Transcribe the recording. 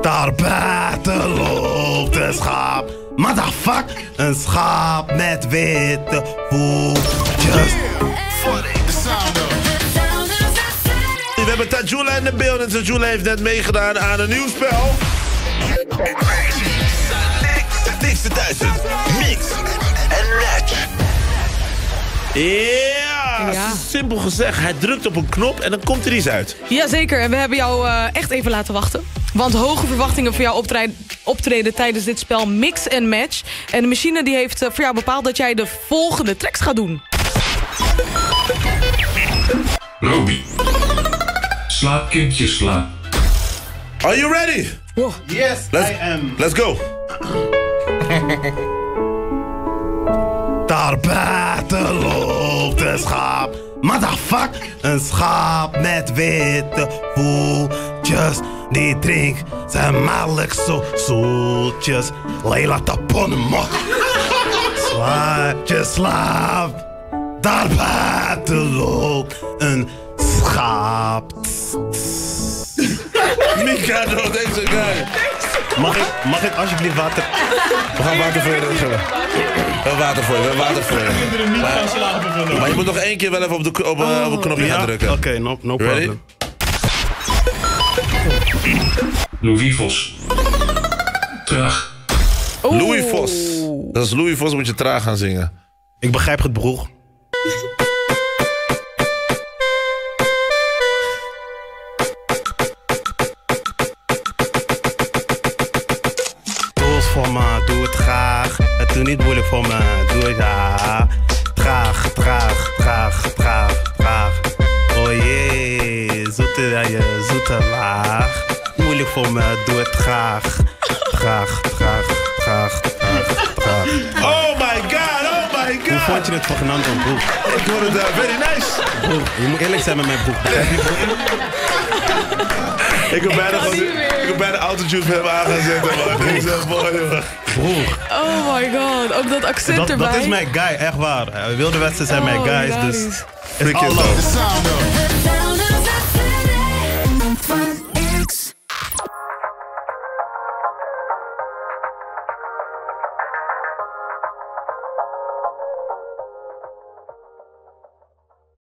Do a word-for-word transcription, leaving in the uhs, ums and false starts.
Daar buiten loopt een schaap. Motherfuck, een schaap met witte voetjes. We hebben Tajula in de beeld en Tajula heeft net meegedaan aan een nieuw spel. Dikste duizend, mix en match. Ja, Ja. simpel gezegd. Hij drukt op een knop en dan komt er iets uit. Jazeker, en we hebben jou uh, echt even laten wachten. Want hoge verwachtingen voor jouw optreden, optreden tijdens dit spel Mix and Match. En de machine die heeft uh, voor jou bepaald dat jij de volgende tracks gaat doen. Roby. Slaap, kindje, slaap. Are you ready? Wow. Yes, Let's, I am. Let's go. Daar buiten loopt een schaap. Motherfuck, een schaap met witte voetjes. Die drinkt zijn melk zo zoetjes. Leila taponema. Slaap, je slaap. Daar buiten loopt een schaap. Mikado, deze guy. Mag ik, mag ik alsjeblieft water? We gaan water voor je regelen. We hebben water voor je, we hebben water voor je. Maar, maar je moet nog één keer wel even op de op, uh, op een knopje gaan drukken. Oké, okay, no, no Ready? problem. Louis Vos. Traag. Oeh. Louis Vos. Dat is Louis Vos, moet je traag gaan zingen. Ik begrijp het, broer. Doe het voor me, doe het graag. Het doe niet moeilijk voor me, doe het ja. Traag, traag, traag, traag, traag. Oh jee, zoete, ja, je zoete laag. Moeilijk voor me, doe het graag. Traag, traag, traag, traag, traag. Oh my god, oh my god. Hoe vond je het van Genando, broer? Ik vond het uh, very nice. Broer, je moet eerlijk zijn met mijn broer. Begrijp je, broer? Ik heb bijna, kan gewoon- niet meer. ik heb bijna autotune voor hem aan gaan zetten, man. Ik zeg, mooi, jongen. Broer, Oh my god, ook dat accent dat, erbij. dat is mijn guy, echt waar. Uh, Wilde Westen zijn Oh, mijn guys, hilarisch. dus... Freaking all dope. love.